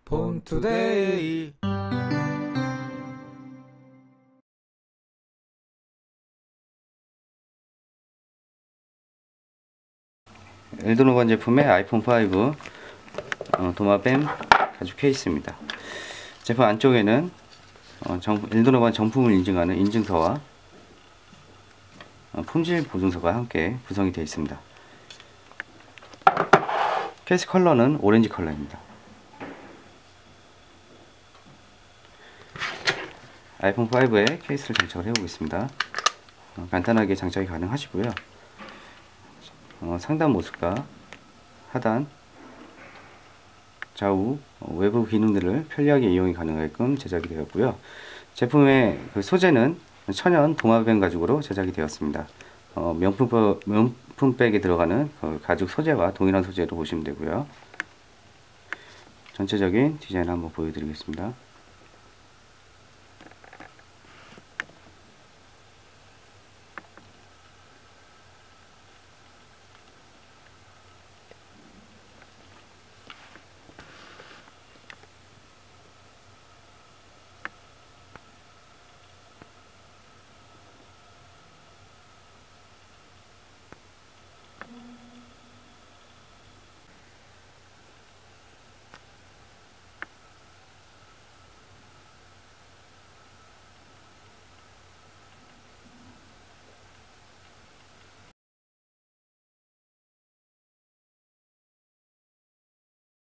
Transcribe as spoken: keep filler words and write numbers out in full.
폰투데이. 엘도노반 제품의 아이폰 파이브 어, 도마뱀 가죽 케이스입니다. 제품 안쪽에는 어, 정, 엘도노반 정품을 인증하는 인증서와 어, 품질 보증서가 함께 구성이 되어 있습니다. 케이스 컬러는 오렌지 컬러입니다. 아이폰 파이브에 케이스를 장착을 해보겠습니다. 어, 간단하게 장착이 가능하시고요. 어, 상단 모습과 하단, 좌우, 어, 외부 기능들을 편리하게 이용이 가능하게끔 제작이 되었고요. 제품의 그 소재는 천연 도마뱀 가죽으로 제작이 되었습니다. 어, 명품, 명품백에 들어가는 그 가죽 소재와 동일한 소재로 보시면 되고요. 전체적인 디자인을 한번 보여드리겠습니다.